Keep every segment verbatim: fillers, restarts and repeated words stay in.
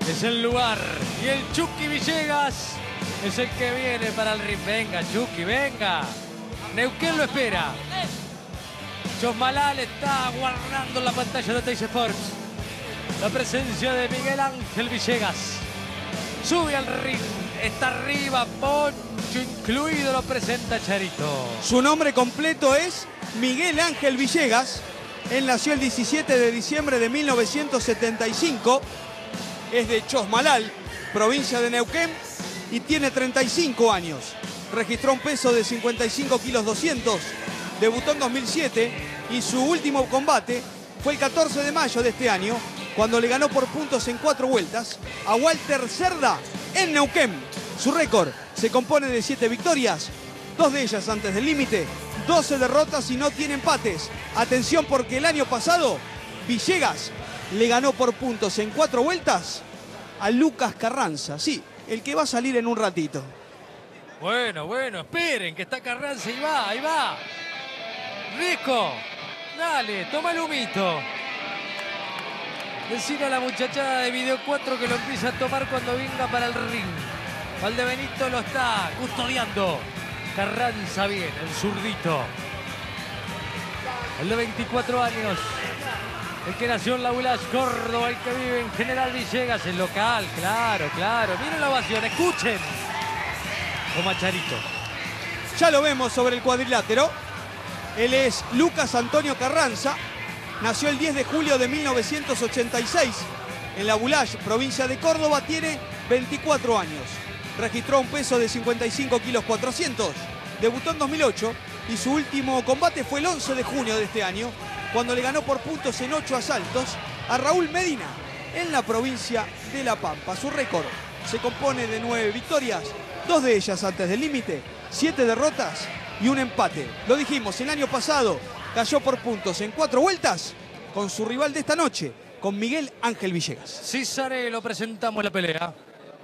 es el lugar. Y el Chucky Villegas es el que viene para el ring. Venga, Chucky, venga. Neuquén lo espera. Chosmalal está guardando en la pantalla de Teis Sports la presencia de Miguel Ángel Villegas. Sube al ring, está arriba, poncho incluido, lo presenta Charito. Su nombre completo es Miguel Ángel Villegas. Él nació el diecisiete de diciembre de mil novecientos setenta y cinco. Es de Chosmalal, provincia de Neuquén, y tiene treinta y cinco años. Registró un peso de cincuenta y cinco kilos doscientos. Debutó en dos mil siete y su último combate fue el catorce de mayo de este año, cuando le ganó por puntos en cuatro vueltas a Walter Cerda en Neuquén. Su récord se compone de siete victorias, dos de ellas antes del límite, doce derrotas y no tiene empates. Atención, porque el año pasado Villegas le ganó por puntos en cuatro vueltas a Lucas Carranza. Sí, el que va a salir en un ratito. Bueno, bueno, esperen, que está Carranza y va, ahí va. Rico, dale, toma el humito. Decir a la muchachada de Video cuatro que lo empieza a tomar cuando venga para el ring. Valdebenito lo está custodiando. Carranza bien, el zurdito. El de veinticuatro años. El que nació en La Village, Córdoba, el que vive en General Villegas, el local. Claro, claro. Miren la ovación, escuchen. Toma Charito. Ya lo vemos sobre el cuadrilátero. Él es Lucas Antonio Carranza. Nació el diez de julio de mil novecientos ochenta y seis en La Village, provincia de Córdoba. Tiene veinticuatro años. Registró un peso de cincuenta y cinco kilos cuatrocientos. Debutó en dos mil ocho y su último combate fue el once de junio de este año, cuando le ganó por puntos en ocho asaltos a Raúl Medina en la provincia de La Pampa. Su récord se compone de nueve victorias, dos de ellas antes del límite, siete derrotas y un empate. Lo dijimos, el año pasado cayó por puntos en cuatro vueltas con su rival de esta noche, con Miguel Ángel Villegas. César, lo presentamos la pelea.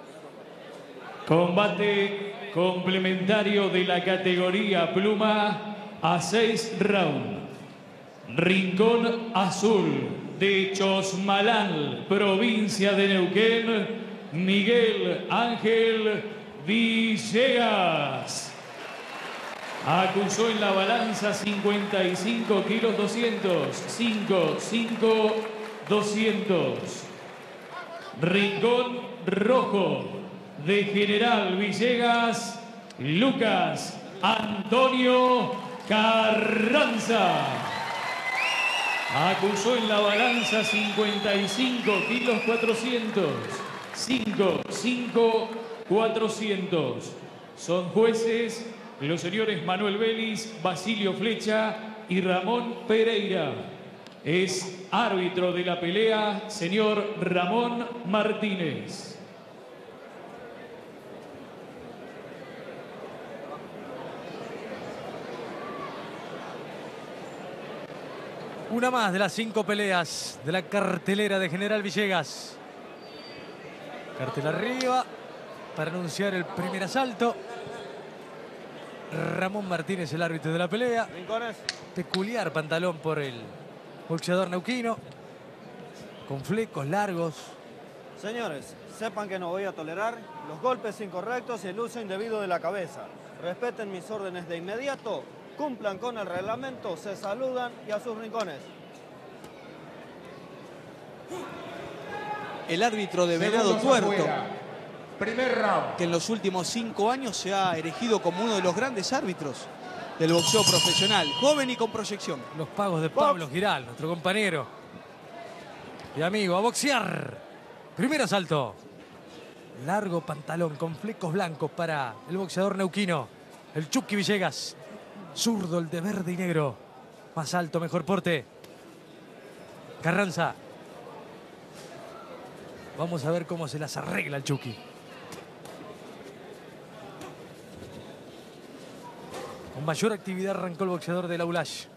Combate complementario de la categoría pluma a seis rounds. Rincón Azul de Chosmalal, provincia de Neuquén, Miguel Ángel Villegas. Acusó en la balanza cincuenta y cinco kilos doscientos, cinco, cinco, doscientos. Rincón Rojo de General Villegas, Lucas Antonio Carranza. Acusó en la balanza cincuenta y cinco kilos cuatrocientos, cinco, cinco, cuatrocientos. Son jueces los señores Manuel Vélez, Basilio Flecha y Ramón Pereira. Es árbitro de la pelea, señor Ramón Martínez. Una más de las cinco peleas de la cartelera de General Villegas. Cartel arriba para anunciar el primer asalto. Ramón Martínez, el árbitro de la pelea. Rincones. Peculiar pantalón por el boxeador neuquino, con flecos largos. Señores, sepan que no voy a tolerar los golpes incorrectos y el uso indebido de la cabeza. Respeten mis órdenes de inmediato, cumplan con el reglamento, se saludan y a sus rincones. El árbitro de Venado Tuerto, primer round, que en los últimos cinco años se ha erigido como uno de los grandes árbitros del boxeo profesional, joven y con proyección. Los pagos de Pablo Giral, nuestro compañero y amigo. A boxear. Primer asalto. Largo pantalón con flecos blancos para el boxeador neuquino, el Chucky Villegas. Zurdo, el de verde y negro. Más alto, mejor porte. Carranza. Vamos a ver cómo se las arregla el Chucky. Con mayor actividad arrancó el boxeador de La Village,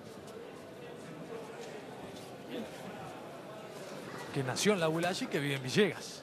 que nació en La Village y que vive en Villegas.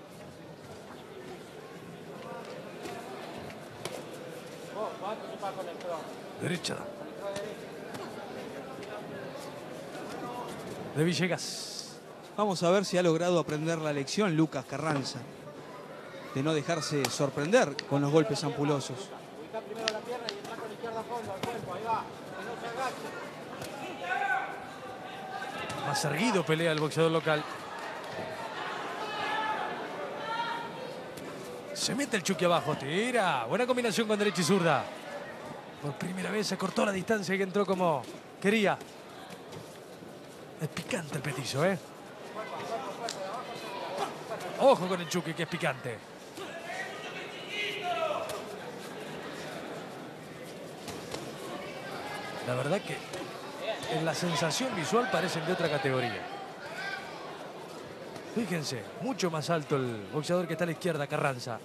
Derecha de Villegas. Vamos a ver si ha logrado aprender la lección Lucas Carranza, de no dejarse sorprender con los golpes ampulosos. Ubica primero la pierna y entra con la izquierda a fondo al cuerpo, ahí va, que no se agache. Más erguido pelea el boxeador local. Se mete el Chucky abajo, tira. Buena combinación con derecha y zurda. Por primera vez se cortó la distancia y entró como quería. Es picante el petizo, ¿eh? Ojo con el Chucky, que es picante. La verdad que en la sensación visual parecen de otra categoría. Fíjense, mucho más alto el boxeador que está a la izquierda, Carranza.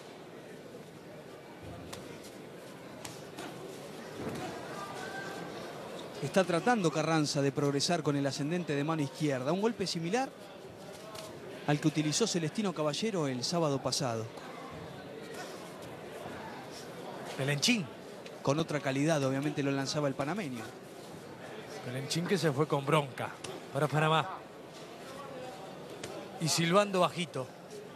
Está tratando Carranza de progresar con el ascendente de mano izquierda. Un golpe similar al que utilizó Celestino Caballero el sábado pasado. Pelenchín. Con otra calidad, obviamente lo lanzaba el panameño. Pelenchín que se fue con bronca para Panamá. Y silbando bajito.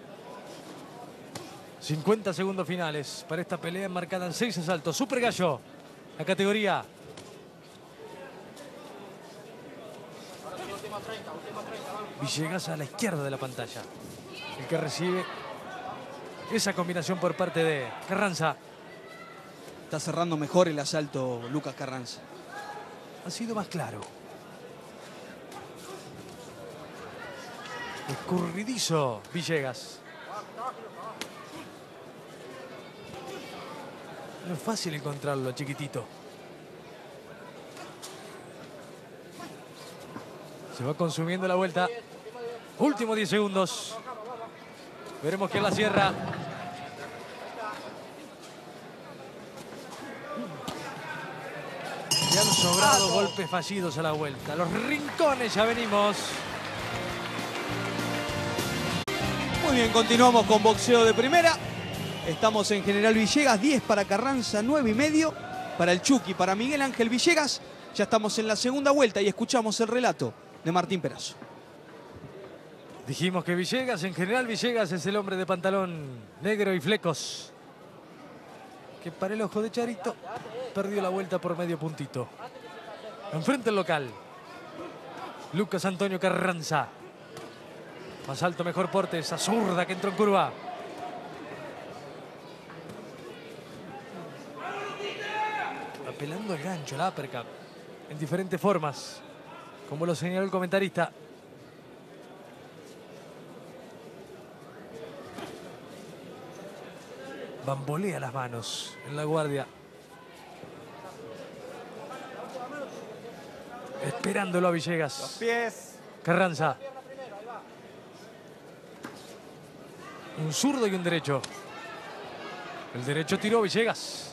cincuenta segundos finales para esta pelea marcada en seis asaltos. Super Gallo, la categoría. Villegas a la izquierda de la pantalla. El que recibe esa combinación por parte de Carranza. Está cerrando mejor el asalto Lucas Carranza. Ha sido más claro. Escurridizo Villegas. No es fácil encontrarlo, chiquitito. Se va consumiendo la vuelta. Últimos diez segundos. Veremos quién la cierra. Ya han sobrado golpes fallidos a la vuelta. Los rincones, ya venimos. Muy bien, continuamos con boxeo de primera. Estamos en General Villegas, diez para Carranza, nueve y medio para el Chucky, para Miguel Ángel Villegas. Ya estamos en la segunda vuelta y escuchamos el relato de Martín Perazo. Dijimos que Villegas, en General Villegas, es el hombre de pantalón negro y flecos, que para el ojo de Charito perdió la vuelta por medio puntito. Enfrente el local, Lucas Antonio Carranza. Más alto, mejor porte, esa zurda que entró en curva. Apelando el gancho, el uppercut, en diferentes formas, como lo señaló el comentarista. Bambolea las manos en la guardia. Esperándolo a Villegas. Los pies. Carranza. Un zurdo y un derecho. El derecho tiró Villegas.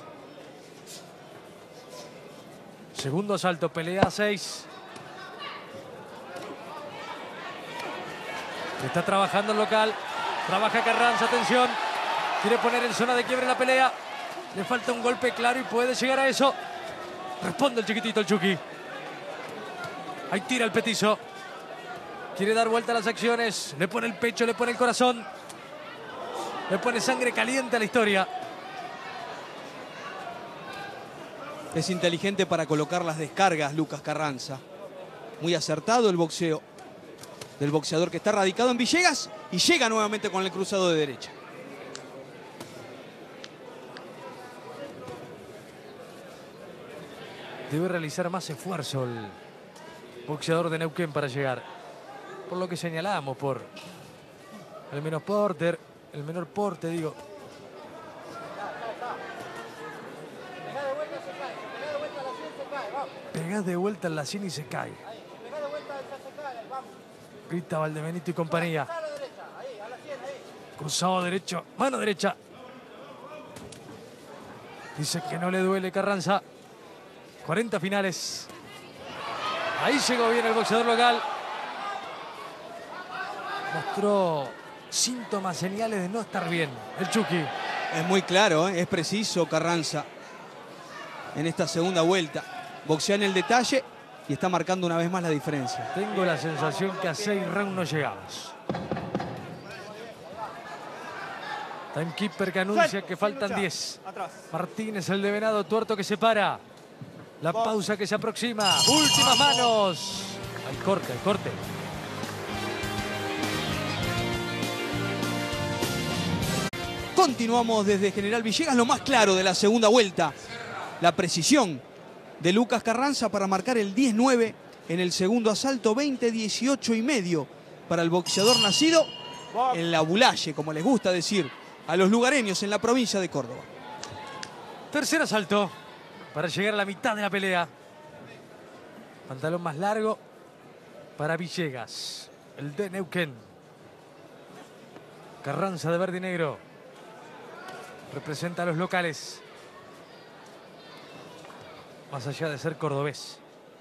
Segundo asalto, pelea a seis. Está trabajando el local. Trabaja Carranza, atención. Quiere poner en zona de quiebre la pelea. Le falta un golpe claro y puede llegar a eso. Responde el chiquitito, el Chucky. Ahí tira el petizo. Quiere dar vuelta a las acciones. Le pone el pecho, le pone el corazón. Le pone sangre caliente a la historia. Es inteligente para colocar las descargas Lucas Carranza. Muy acertado el boxeo del boxeador que está radicado en Villegas y llega nuevamente con el cruzado de derecha. Debe realizar más esfuerzo el boxeador de Neuquén para llegar. Por lo que señalamos, por el menor porte, el menor porte, digo. Pegás de vuelta en la sien y se cae. Grita Valdebenito y compañía. Cruzado derecho, mano derecha. Dice que no le duele Carranza. cuarenta finales. Ahí llegó bien el boxeador local. Mostró síntomas, señales de no estar bien el Chucky. Es muy claro, ¿eh? Es preciso Carranza en esta segunda vuelta. Boxea en el detalle y está marcando una vez más la diferencia. Tengo la sensación que a seis rounds no llegamos. Timekeeper que anuncia que faltan diez. Martínez, el de Venado Tuerto, que se para. La pausa que se aproxima. Últimas manos. Al corte, al corte. Continuamos desde General Villegas, lo más claro de la segunda vuelta. La precisión de Lucas Carranza para marcar el diez nueve en el segundo asalto, veinte dieciocho y medio para el boxeador nacido en la Bulaye, como les gusta decir a los lugareños en la provincia de Córdoba. Tercer asalto para llegar a la mitad de la pelea. Pantalón más largo para Villegas, el de Neuquén. Carranza de verde y negro representa a los locales, más allá de ser cordobés.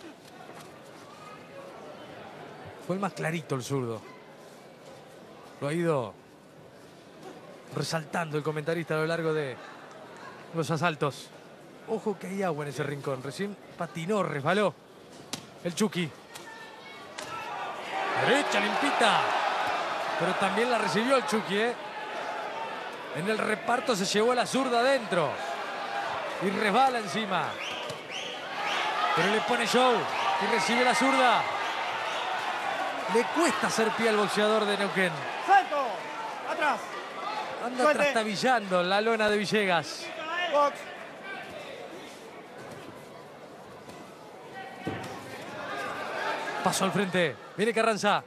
Fue el más clarito el zurdo. Lo ha ido resaltando el comentarista a lo largo de los asaltos. Ojo que hay agua en ese rincón. Recién patinó, resbaló el Chucky. Derecha limpita. Pero también la recibió el Chucky, ¿eh? En el reparto se llevó la zurda adentro. Y resbala encima. Pero le pone show y recibe la zurda. Le cuesta hacer pie al boxeador de Neuquén. ¡Salto! ¡Atrás! Anda Suelte. trastabillando la lona de Villegas. Box. Paso al frente. Viene Carranza.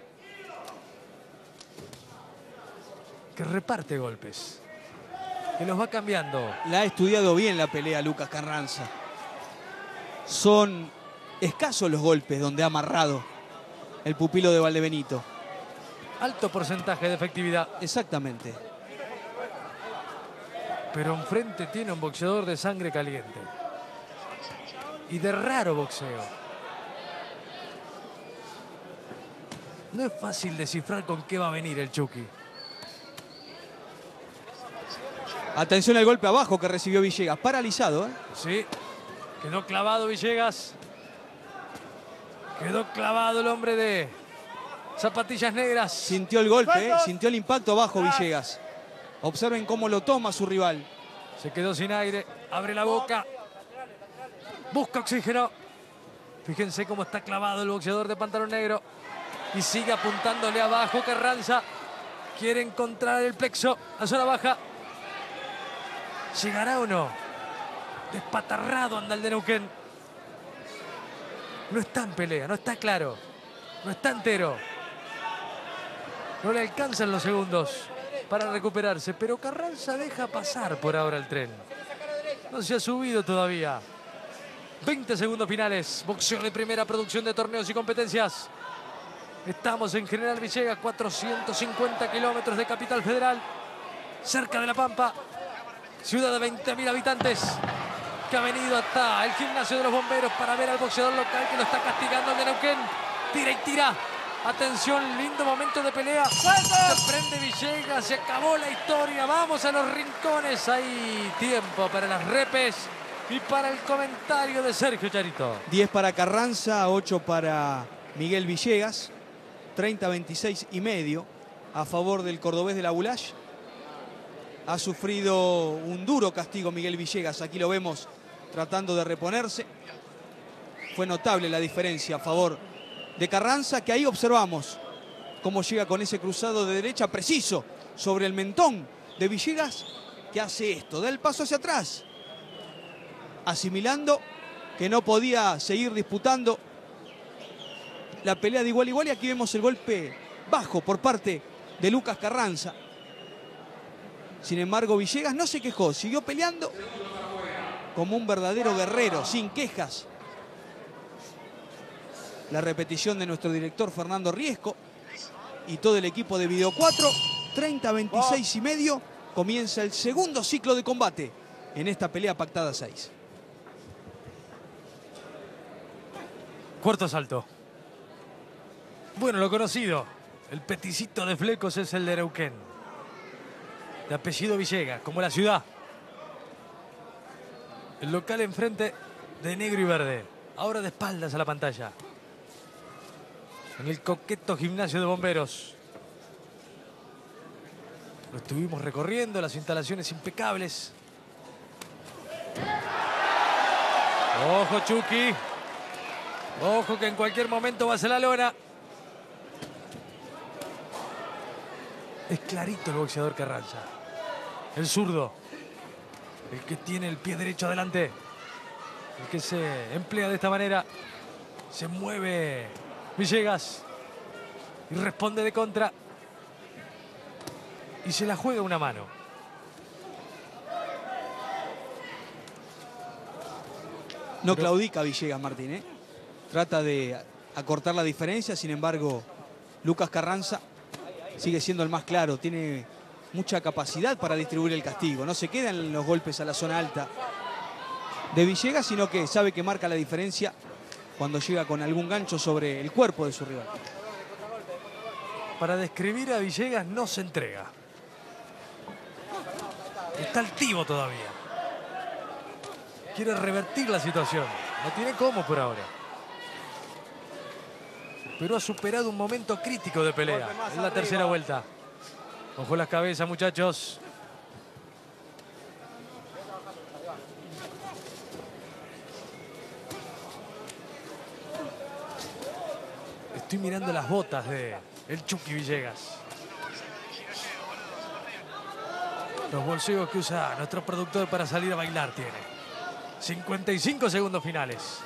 Que reparte golpes. Que los va cambiando. La ha estudiado bien la pelea Lucas Carranza. Son escasos los golpes donde ha amarrado el pupilo de Valdebenito. Alto porcentaje de efectividad. Exactamente. Pero enfrente tiene un boxeador de sangre caliente. Y de raro boxeo. No es fácil descifrar con qué va a venir el Chucky. Atención al golpe abajo que recibió Villegas. Paralizado, ¿eh? Sí. Quedó clavado Villegas. Quedó clavado el hombre de zapatillas negras. Sintió el golpe, ¿eh? Sintió el impacto abajo Villegas. Observen cómo lo toma su rival. Se quedó sin aire. Abre la boca. Busca oxígeno. Fíjense cómo está clavado el boxeador de pantalón negro. Y sigue apuntándole abajo Carranza. Quiere encontrar el plexo. La zona baja. ¿Llegará o no? Despatarrado anda el de Neuquén. No está en pelea, no está claro. No está entero. No le alcanzan los segundos para recuperarse. Pero Carranza deja pasar por ahora el tren. No se ha subido todavía. veinte segundos finales. Boxeo de primera, producción de torneos y competencias. Estamos en General Villegas, cuatrocientos cincuenta kilómetros de Capital Federal. Cerca de La Pampa. Ciudad de veinte mil habitantes. Que ha venido hasta el gimnasio de los bomberos para ver al boxeador local que lo está castigando el de Neuquén. Tira y tira. Atención, lindo momento de pelea. Se prende Villegas, se acabó la historia. Vamos a los rincones. Hay tiempo para las repes y para el comentario de Sergio Charito. diez para Carranza, ocho para Miguel Villegas. treinta a veintiséis y medio a favor del cordobés de la Bulaye. Ha sufrido un duro castigo Miguel Villegas. Aquí lo vemos tratando de reponerse. Fue notable la diferencia a favor de Carranza, que ahí observamos cómo llega con ese cruzado de derecha preciso sobre el mentón de Villegas, que hace esto, da el paso hacia atrás, asimilando que no podía seguir disputando la pelea de igual a igual. Y aquí vemos el golpe bajo por parte de Lucas Carranza. Sin embargo, Villegas no se quejó, siguió peleando como un verdadero guerrero, sin quejas. La repetición de nuestro director Fernando Riesco y todo el equipo de Video cuatro. treinta a veintiséis y medio. Comienza el segundo ciclo de combate en esta pelea pactada seis. Cuarto asalto. Bueno, lo conocido. El peticito de flecos es el de Neuquén. De apellido Villegas, como la ciudad. El local enfrente de negro y verde. Ahora de espaldas a la pantalla. en el coqueto gimnasio de bomberos. Lo estuvimos recorriendo, las instalaciones impecables. Ojo, Chucky. Ojo que en cualquier momento va hacia la lona. Es clarito el boxeador Carranza. El zurdo. El que tiene el pie derecho adelante. El que se emplea de esta manera. Se mueve Villegas. Y responde de contra. Y se la juega una mano. No Pero... claudica Villegas, Martín, ¿eh? Trata de acortar la diferencia, sin embargo, Lucas Carranza sigue siendo el más claro. Tiene mucha capacidad para distribuir el castigo. No se quedan los golpes a la zona alta de Villegas, sino que sabe que marca la diferencia cuando llega con algún gancho sobre el cuerpo de su rival. Para describir a Villegas no se entrega. Está altivo todavía. Quiere revertir la situación. No tiene cómo por ahora. Pero ha superado un momento crítico de pelea. En la tercera vuelta. Ojo las cabezas, muchachos. Estoy mirando las botas de el Chucky Villegas. Los bolsillos que usa nuestro productor para salir a bailar tiene. cincuenta y cinco segundos finales.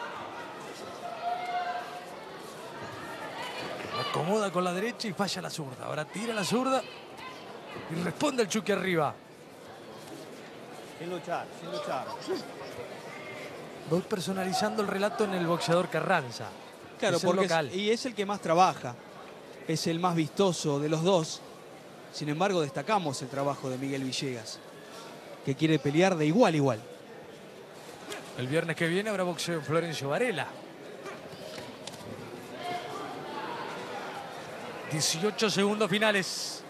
Acomoda con la derecha y falla la zurda. Ahora tira la zurda y responde el Chucky arriba. Sin luchar, sin luchar. Voy personalizando el relato en el boxeador Carranza. Claro, es porque local. es, y es el que más trabaja. Es el más vistoso de los dos. Sin embargo, destacamos el trabajo de Miguel Villegas, que quiere pelear de igual a igual. El viernes que viene habrá boxeo en Florencio Varela. dieciocho segundos finales.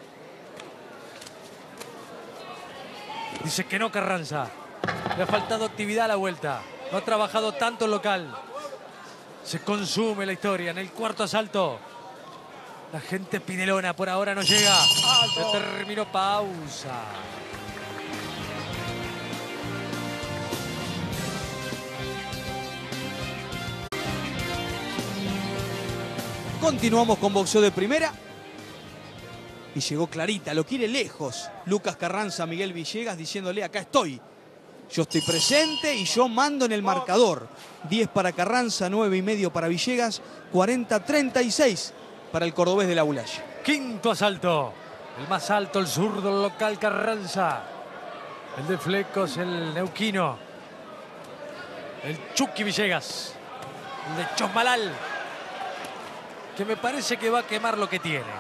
Dice que no Carranza. Le ha faltado actividad a la vuelta. No ha trabajado tanto el local. Se consume la historia en el cuarto asalto. La gente pide lona, por ahora no llega. Se terminó, pausa. Continuamos con boxeo de primera. Y llegó clarita, lo quiere lejos. Lucas Carranza, Miguel Villegas, diciéndole: acá estoy. Yo estoy presente y yo mando en el marcador. diez para Carranza, nueve y medio para Villegas, cuarenta treinta y seis para el cordobés de la Bulaya. Quinto asalto. El más alto, el zurdo, el local Carranza. El de Flecos, el neuquino. El Chucky Villegas. El de Chosmalal. Que me parece que va a quemar lo que tiene.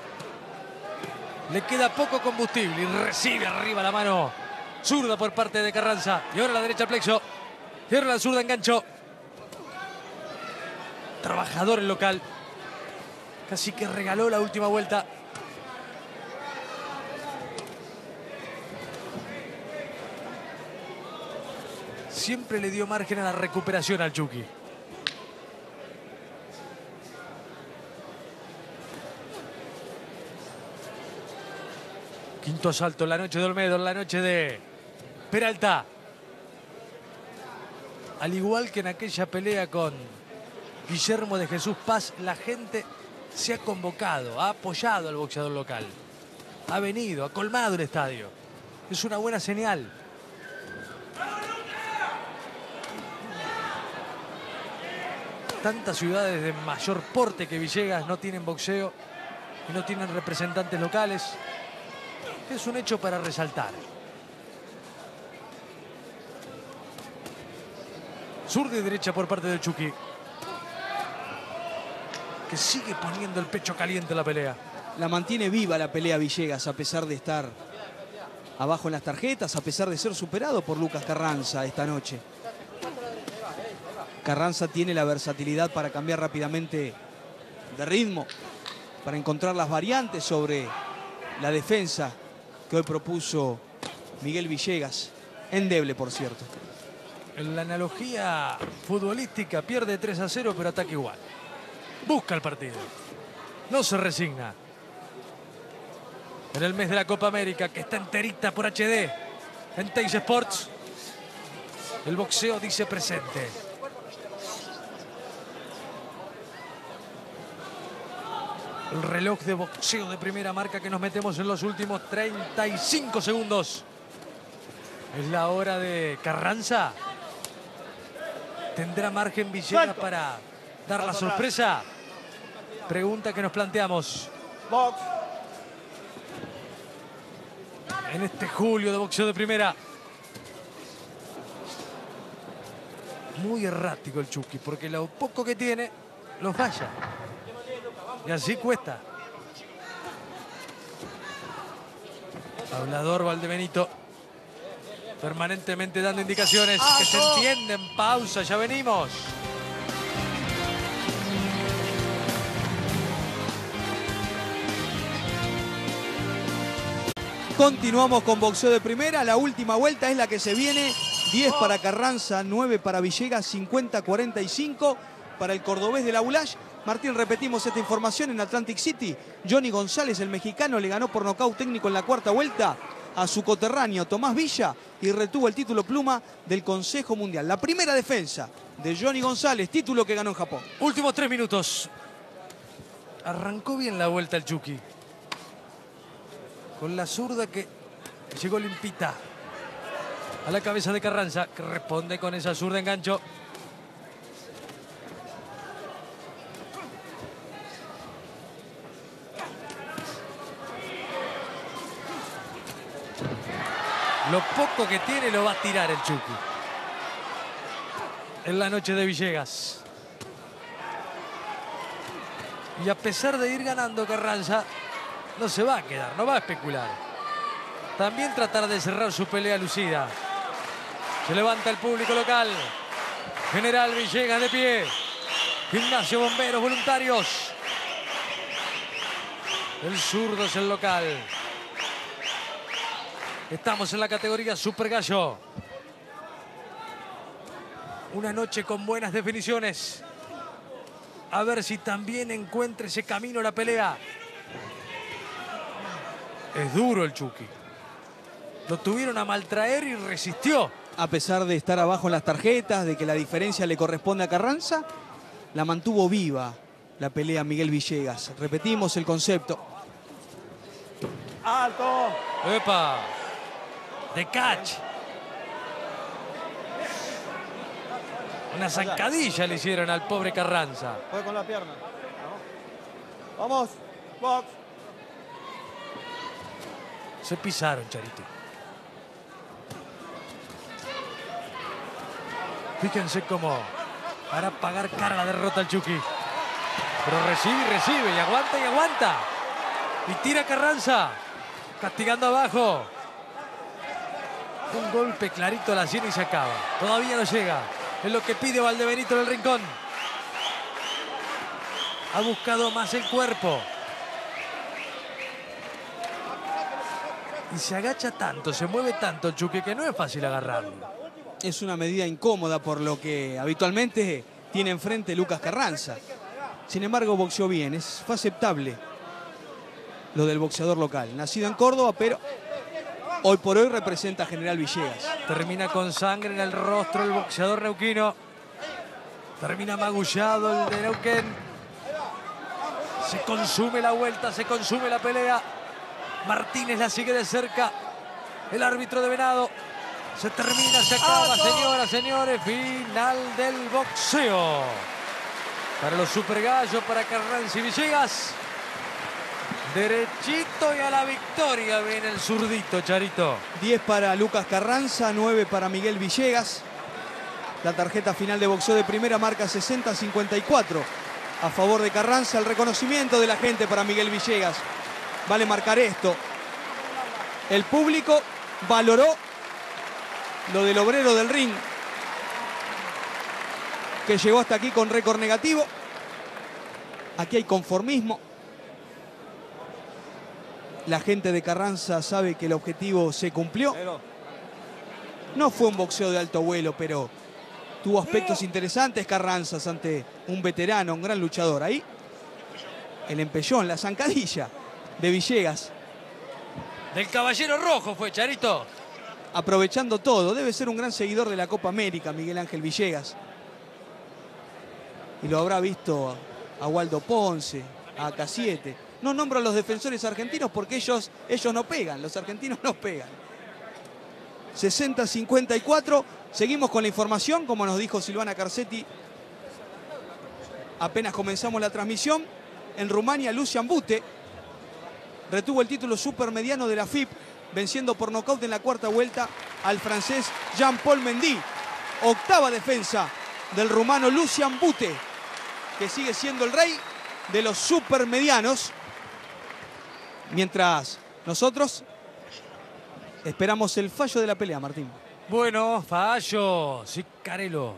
Le queda poco combustible y recibe arriba la mano zurda por parte de Carranza. Y ahora la derecha plexo. Y ahora la zurda engancho. Trabajador el local. Casi que regaló la última vuelta. Siempre le dio margen a la recuperación al Chucky. Quinto asalto en la noche de Olmedo, en la noche de Peralta. Al igual que en aquella pelea con Guillermo de Jesús Paz, la gente se ha convocado, ha apoyado al boxeador local. Ha venido, ha colmado el estadio. Es una buena señal. Tantas ciudades de mayor porte que Villegas no tienen boxeo y no tienen representantes locales. Es un hecho para resaltar. Zurda y derecha por parte del Chucky, que sigue poniendo el pecho caliente en la pelea. La mantiene viva la pelea Villegas, a pesar de estar abajo en las tarjetas, a pesar de ser superado por Lucas Carranza esta noche. Carranza tiene la versatilidad para cambiar rápidamente de ritmo, para encontrar las variantes sobre la defensa que hoy propuso Miguel Villegas. Endeble, por cierto. En la analogía futbolística pierde tres a cero, pero ataca igual. busca el partido. No se resigna. En el mes de la Copa América, que está enterita por H D, en Teis Sports, el boxeo dice presente. El reloj de boxeo de primera marca que nos metemos en los últimos treinta y cinco segundos. Es la hora de Carranza. ¿Tendrá margen Villegas para dar la sorpresa? Pregunta que nos planteamos. Box. En este julio de boxeo de primera. Muy errático el Chucky, porque lo poco que tiene los falla. Y así cuesta. Hablador Valdebenito. Permanentemente dando indicaciones que se entienden. Pausa, ya venimos. Continuamos con boxeo de primera. La última vuelta es la que se viene. diez para Carranza, nueve para Villegas, cincuenta a cuarenta y cinco para el cordobés de la Bulash. Martín, repetimos esta información en Atlantic City. Johnny González, el mexicano, le ganó por nocaut técnico en la cuarta vuelta a su coterráneo Tomás Villa y retuvo el título pluma del Consejo Mundial. La primera defensa de Johnny González, título que ganó en Japón. Últimos tres minutos. Arrancó bien la vuelta el Chucky. Con la zurda que llegó limpita a la cabeza de Carranza, que responde con esa zurda en gancho. Lo poco que tiene lo va a tirar el Chucky. En la noche de Villegas. Y a pesar de ir ganando Carranza, no se va a quedar, no va a especular. También tratar de cerrar su pelea lucida. Se levanta el público local. General Villegas de pie. Gimnasio Bomberos Voluntarios. El zurdo es el local. Estamos en la categoría Super Gallo. Una noche con buenas definiciones. A ver si también encuentra ese camino a la pelea. Es duro el Chucky. Lo tuvieron a maltraer y resistió. A pesar de estar abajo en las tarjetas, de que la diferencia le corresponde a Carranza, la mantuvo viva la pelea Miguel Villegas. Repetimos el concepto. ¡Alto! ¡Epa! De catch. Una zancadilla le hicieron al pobre Carranza. Fue con la pierna. Vamos. Box. Se pisaron, Charito. Fíjense cómo para pagar cara la derrota al Chucky. Pero recibe y recibe y aguanta y aguanta. Y tira Carranza. Castigando abajo. Un golpe clarito a la sien y se acaba. Todavía no llega. Es lo que pide Valdebenito en el rincón. Ha buscado más el cuerpo. Y se agacha tanto, se mueve tanto el Chucky que no es fácil agarrarlo. Es una medida incómoda por lo que habitualmente tiene enfrente Lucas Carranza. Sin embargo, boxeó bien. Es, fue aceptable lo del boxeador local. Nacido en Córdoba, pero hoy por hoy representa a General Villegas. Termina con sangre en el rostro el boxeador neuquino. Termina magullado el de Neuquén. Se consume la vuelta, se consume la pelea. Martínez la sigue de cerca. El árbitro de Venado. Se termina, se acaba, señoras, señores. Final del boxeo. Para los Super Gallos, para Carranza y Villegas. Derechito y a la victoria viene el zurdito, Charito. diez para Lucas Carranza, nueve para Miguel Villegas. La tarjeta final de boxeo de primera marca sesenta a cincuenta y cuatro. A favor de Carranza, el reconocimiento de la gente para Miguel Villegas. Vale marcar esto. El público valoró lo del obrero del ring, que llegó hasta aquí con récord negativo. Aquí hay conformismo. La gente de Carranza sabe que el objetivo se cumplió. No fue un boxeo de alto vuelo, pero tuvo aspectos interesantes Carranza ante un veterano, un gran luchador. Ahí el empellón, la zancadilla de Villegas. Del Caballero Rojo fue, Charito. Aprovechando todo. Debe ser un gran seguidor de la Copa América, Miguel Ángel Villegas. Y lo habrá visto a Waldo Ponce, a K siete. No nombro a los defensores argentinos porque ellos, ellos no pegan. Los argentinos no pegan. sesenta cincuenta y cuatro. Seguimos con la información, como nos dijo Silvana Carcetti. Apenas comenzamos la transmisión. En Rumania, Lucian Bute retuvo el título supermediano de la F I P, venciendo por nocaut en la cuarta vuelta al francés Jean-Paul Mendy. Octava defensa del rumano Lucian Bute, que sigue siendo el rey de los supermedianos. Mientras nosotros esperamos el fallo de la pelea, Martín. Bueno, fallo. Cicarello.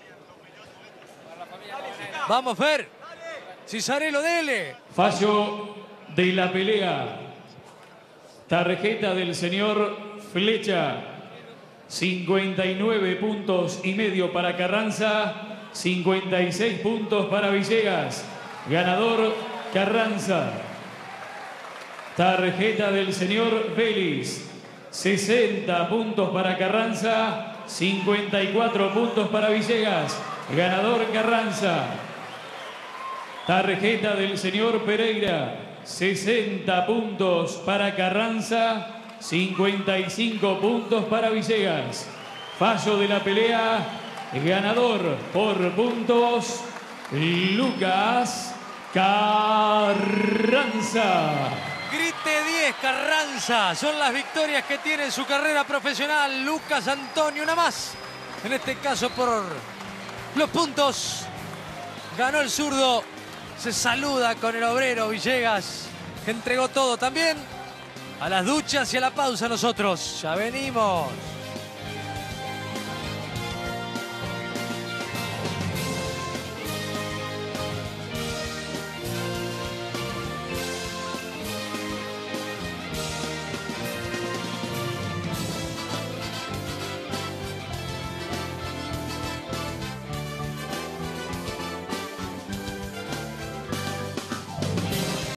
Vamos, Fer. Cicarello, dele. Fallo de la pelea. Tarjeta del señor Flecha. cincuenta y nueve puntos y medio para Carranza. cincuenta y seis puntos para Villegas. Ganador Carranza. Tarjeta del señor Vélez. sesenta puntos para Carranza. cincuenta y cuatro puntos para Villegas. Ganador Carranza. Tarjeta del señor Pereira. sesenta puntos para Carranza. cincuenta y cinco puntos para Villegas. Fallo de la pelea. Ganador por puntos, Lucas Carranza. Grite diez, Carranza. Son las victorias que tiene en su carrera profesional Lucas Antonio, una más. En este caso por los puntos. Ganó el zurdo. Se saluda con el obrero Villegas, que entregó todo también. A las duchas y a la pausa nosotros. Ya venimos.